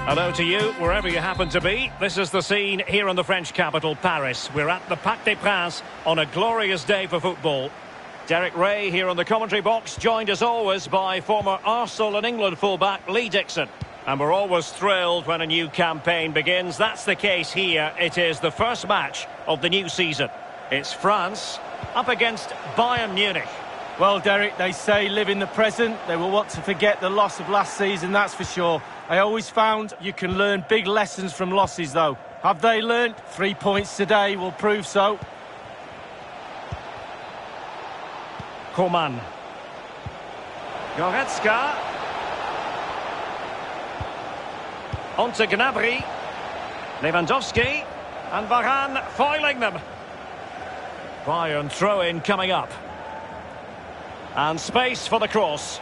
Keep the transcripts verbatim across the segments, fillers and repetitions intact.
Hello to you, wherever you happen to be. This is the scene here in the French capital, Paris. We're at the Parc des Princes on a glorious day for football. Derek Ray here on the commentary box, joined as always by former Arsenal and England fullback Lee Dixon. And we're always thrilled when a new campaign begins. That's the case here. It is the first match of the new season. It's France up against Bayern Munich. Well, Derek, they say live in the present. They will want to forget the loss of last season, that's for sure. I always found you can learn big lessons from losses, though. Have they learned? Three points today will prove so. Coman. Goretzka. On to Gnabry. Lewandowski. And Varane foiling them. Bayern throw-in coming up. And space for the cross.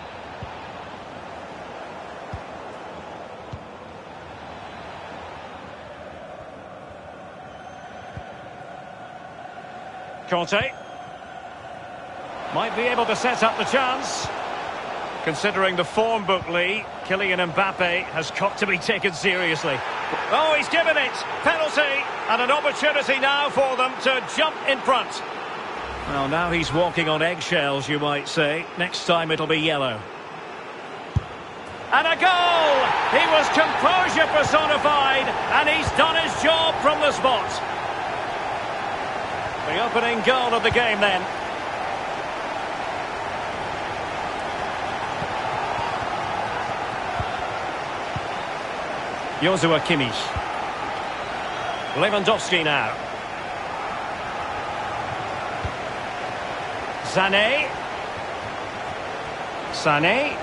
Conte. Might be able to set up the chance. Considering the form book, Lee, Kylian Mbappe has got to be taken seriously. Oh, he's given it! Penalty! And an opportunity now for them to jump in front. Well, now he's walking on eggshells, you might say. Next time it'll be yellow. And a goal! He was composure personified, and he's done his job from the spot. The opening goal of the game then. Joshua Kimmich. Lewandowski now. Sané. Sané.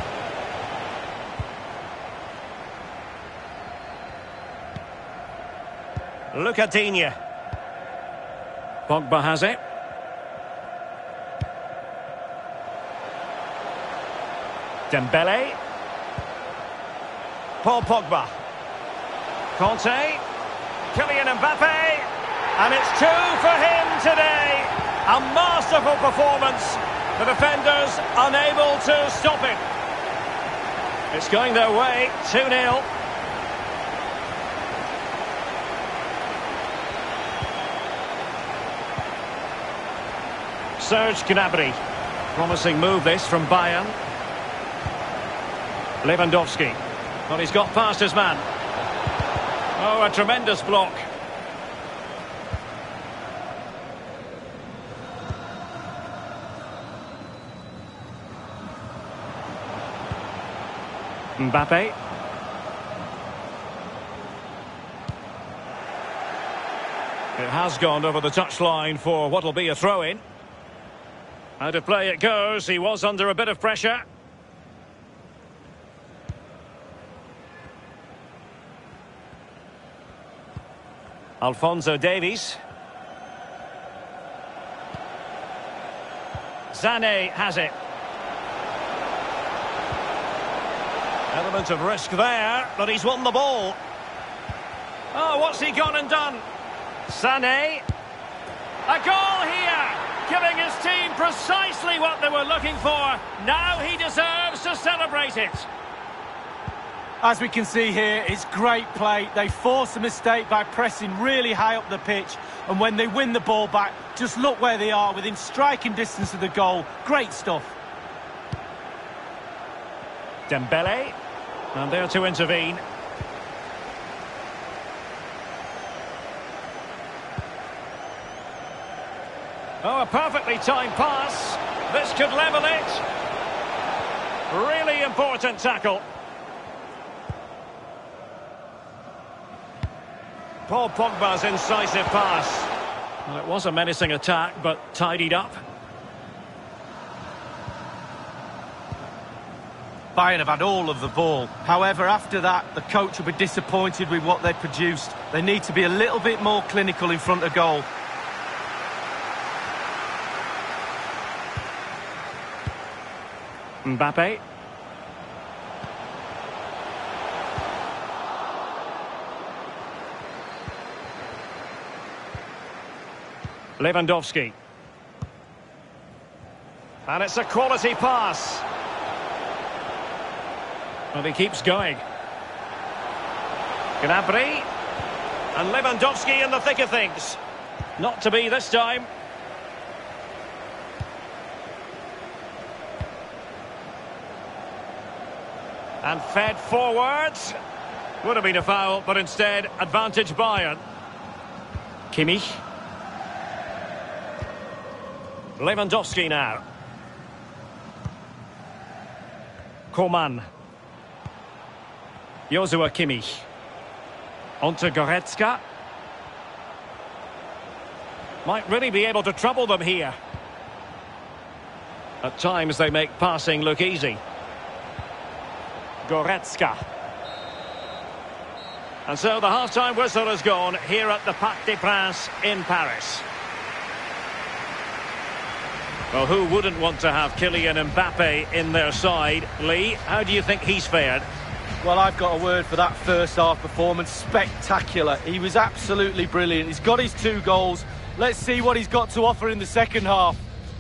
Luca Digne. Pogba has it. Dembele. Paul Pogba. Conte. Kylian Mbappe. And it's two for him today. A masterful performance. The defenders unable to stop it. It's going their way. two nil. Serge Gnabry. Promising move this from Bayern. Lewandowski. Well, he's got past his man. Oh, a tremendous block. Mbappe. It has gone over the touchline for what will be a throw-in. Out of play it goes. He was under a bit of pressure. Alphonso Davies. Sané has it. Element of risk there, but he's won the ball. Oh, what's he gone and done? Sané. A goal here, giving his team precisely what they were looking for. Now he deserves to celebrate it. As we can see here, it's great play. They force a mistake by pressing really high up the pitch. And when they win the ball back, just look where they are, within striking distance of the goal. Great stuff. Dembele. And there to intervene. Oh, a perfectly timed pass. This could level it. Really important tackle. Paul Pogba's incisive pass. Well, it was a menacing attack, but tidied up. Bayern have had all of the ball. However, after that, the coach will be disappointed with what they produced. They need to be a little bit more clinical in front of goal. Mbappe. Lewandowski. And it's a quality pass. And he keeps going. Gnabry. And Lewandowski in the thick of things. Not to be this time. And fed forwards. Would have been a foul, but instead, advantage Bayern. Kimmich. Lewandowski now. Coman. Joshua Kimmich. Onto Goretzka. Might really be able to trouble them here. At times they make passing look easy. Goretzka. And so the half-time whistle has gone here at the Parc des Princes in Paris. Well, who wouldn't want to have Kylian Mbappe in their side? Lee, how do you think he's fared? Well, I've got a word for that first half performance. Spectacular. He was absolutely brilliant. He's got his two goals. Let's see what he's got to offer in the second half.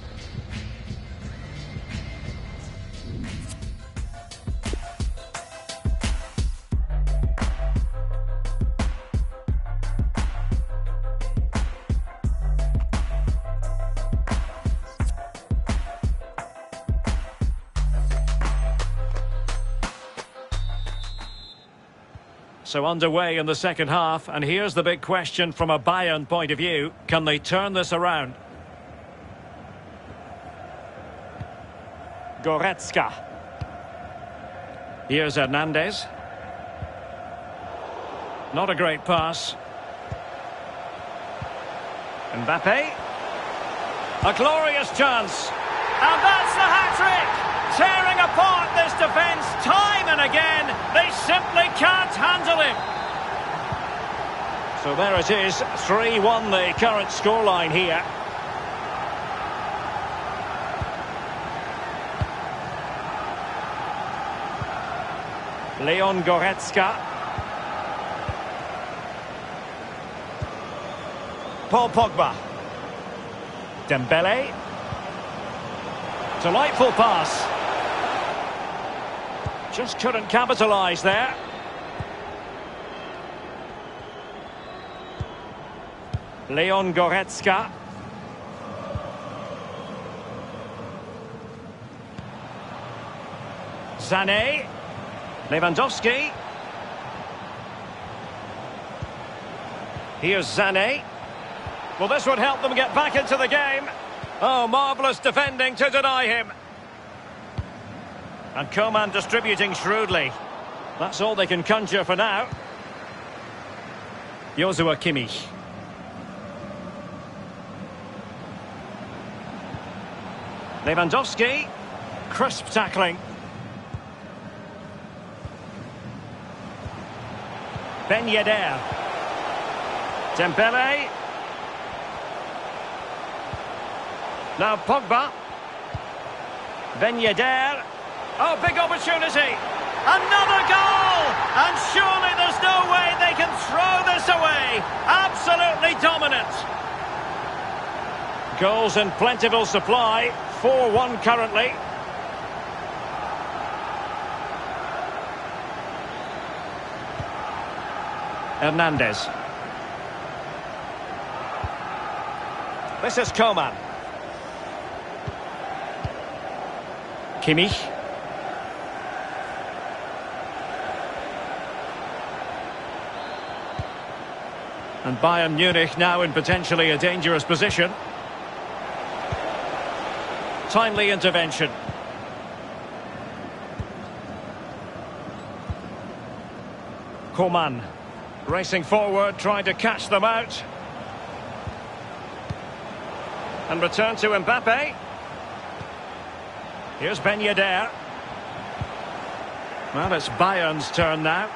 So underway in the second half, and here's the big question from a Bayern point of view. Can they turn this around? Goretzka. Here's Hernandez. Not a great pass. Mbappe. A glorious chance. And that's the hat-trick! Tearing apart this defence time and again. They simply can't handle him. So there it is, three one the current scoreline here. Leon Goretzka. Paul Pogba. Dembele. Delightful pass. Just couldn't capitalise there. Leon Goretzka. Sané. Lewandowski. Here's Sané. Well, this would help them get back into the game. Oh, marvellous defending to deny him. And Coman distributing shrewdly. That's all they can conjure for now. Joshua Kimmich. Lewandowski. Crisp tackling. Ben Yedder. Dembele. Now Pogba. Ben Yedder. Oh, big opportunity. Another goal! And surely there's no way they can throw this away. Absolutely dominant. Goals in plentiful supply. four one currently. Hernandez. This is Coman. Kimmich. And Bayern Munich now in potentially a dangerous position. Timely intervention. Coman racing forward, trying to catch them out. And return to Mbappe. Here's Ben Yedder. Well, it's Bayern's turn now.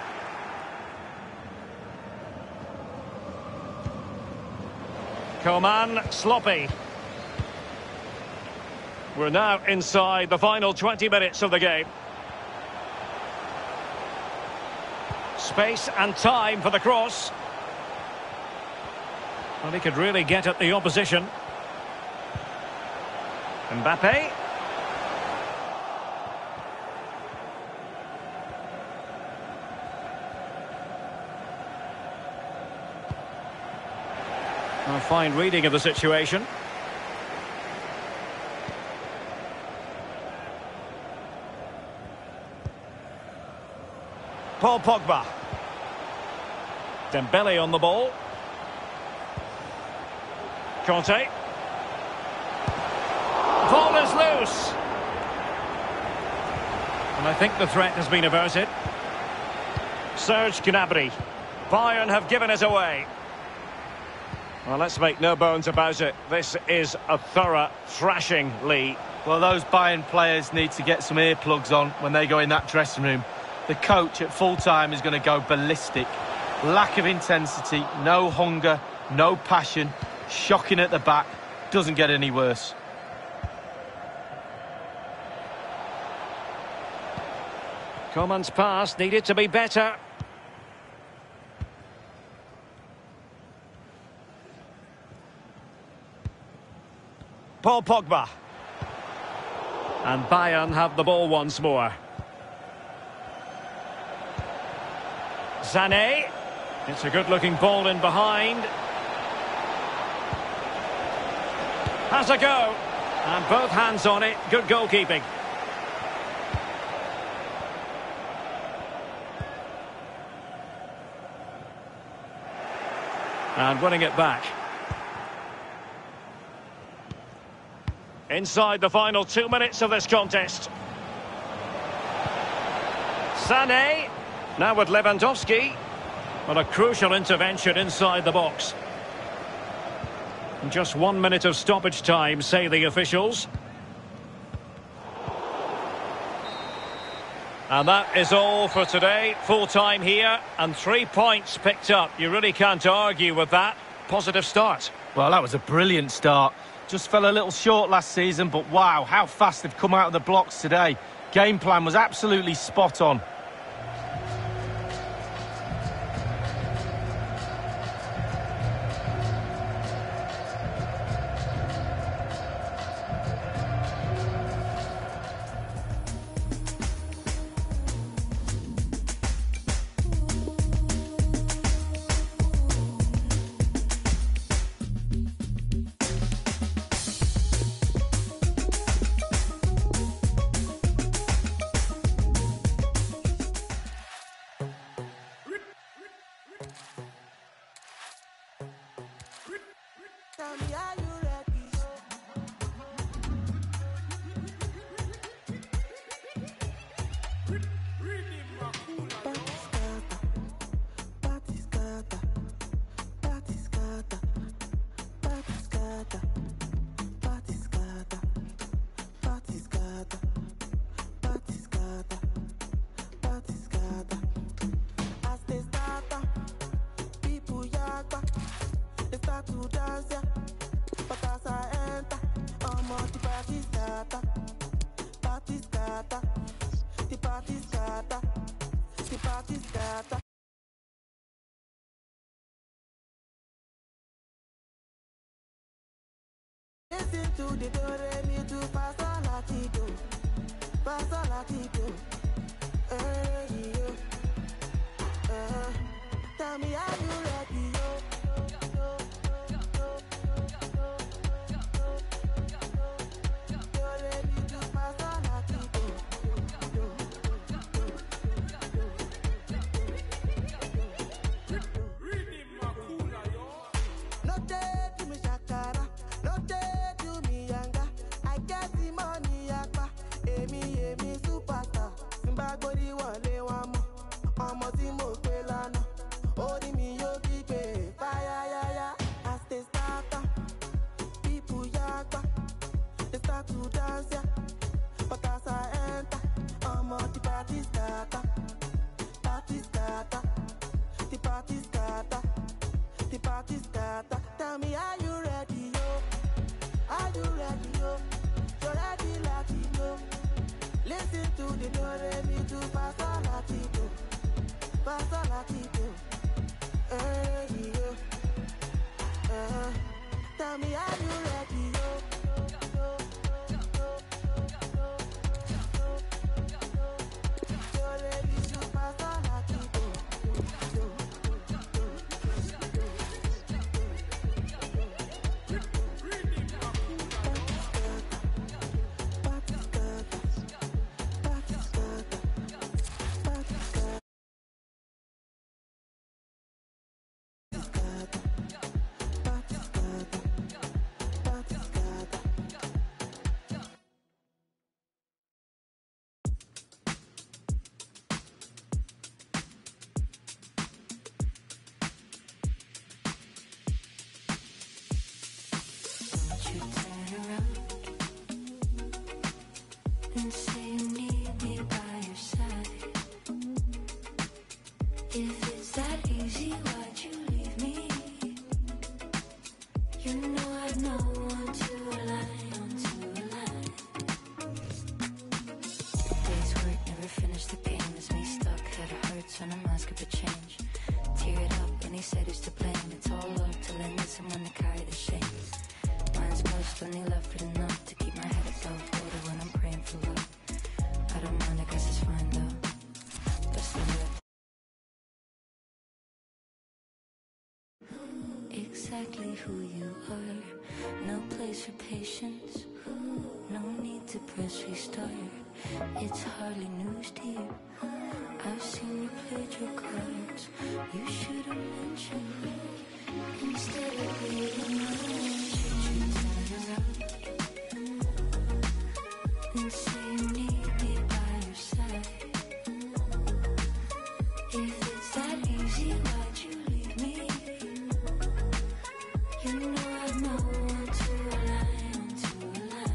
Coman, sloppy. We're now inside the final twenty minutes of the game. Space and time for the cross. Well, he could really get at the opposition. Mbappe. fine reading of the situation. Paul Pogba. Dembele on the ball. Conte. Ball is loose. And I think the threat has been averted. Serge Gnabry. Bayern have given it away. Well, let's make no bones about it. This is a thorough thrashing, Lee. Well, those Bayern players need to get some earplugs on when they go in that dressing room. The coach at full time is going to go ballistic. Lack of intensity, no hunger, no passion. Shocking at the back. Doesn't get any worse. Coman's pass needed to be better. Paul Pogba. And Bayern have the ball once more. Sané. It's a good-looking ball in behind. Has a go. And both hands on it. Good goalkeeping. And winning it back. Inside the final two minutes of this contest. Sané. Now with Lewandowski. Well, a crucial intervention inside the box. Just one minute of stoppage time, say the officials. And that is all for today. Full time here and three points picked up. You really can't argue with that. Positive start. Well, that was a brilliant start. Just fell a little short last season, but wow, how fast they've come out of the blocks today. Game plan was absolutely spot on. Tell me, are you ready? Party scatter, party scatter, party scatter, party scatter, party scatter, party scatter, party scatter. As they start, people yagba, they start to dance, yeah. But as I enter, I'm on the party scatter, party scatter, the party scatter, the party scatter. Listen to the do re mi do fa sol la ti do, fa sol la ti do. Eh, yo. Eh, tell me, are you ready, yo? Do re mi do fa sol la ti do. No day to me shakara, no day to me yanga. I get the money yakpa, emi emi superstar. Simba gbori wale wamo, omo ti mo pe lana. Ori mi yo kipe, fire ya ya. As they start, people yakpa, they start to dance ya. But as I enter, omo the party starter, party starter, the party starter. The party starter. Tell me, are you ready, yo? Are you ready, yo? You're ready, Latino. Listen to the do re mi do fa sol la ti do, fa sol la ti do. Eh, yo. Eh, tell me, are you ready, yo? Do re mi do fa sol la ti do. and say you need me by your side. If it's that easy, why'd you leave me? You know I'd no one to rely on, to rely. Days work never finished, the game is me stuck. Head hurts when I'm asking for change. Tear it up when he said who's to blame. It's all up till I need someone to carry the shame. Mine's crushed, only left with enough to keep my head above water when I'm praying for love. I don't mind, I guess it's fine though. Best of luck. Exactly who you are. No place for patience. No need to press restart. It's hardly news to you. I've seen you played your cards. You should have mentioned me instead of being alone. Should you turn around and say you need me by your side? If it's that easy, why'd you leave me? You know I've no one to rely on, to rely.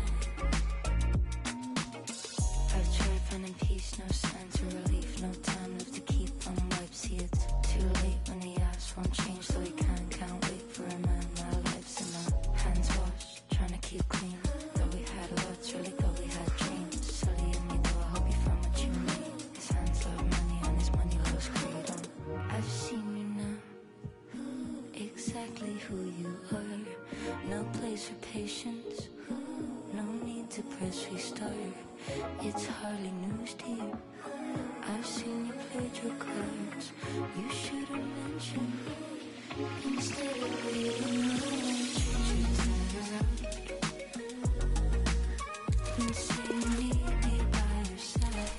I've tried finding peace, no signs of relief, no time left to keep on wipe. See, it's too late when the ass won't change, so we can't, can't wait for a man. My life's in my hands washed, trying to keep clean. Thought we had lots, really thought we had dreams. Sully and me, though, I hope you found what you need. His hands love money and his money loves freedom. I've seen you now, exactly who you are. No place for patience, no need to press restart. It's hardly news to you. I've seen you played your cards. You should have mentioned me instead of leaving alone. Should you turn around and say you need me by your side?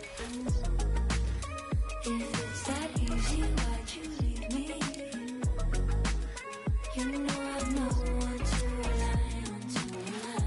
If it's that easy, why'd you leave me? You know I've no one to rely on, to rely.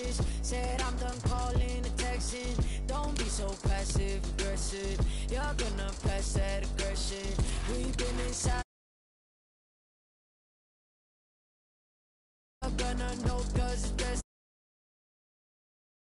Said I'm done calling and texting. Don't be so passive aggressive. You're gonna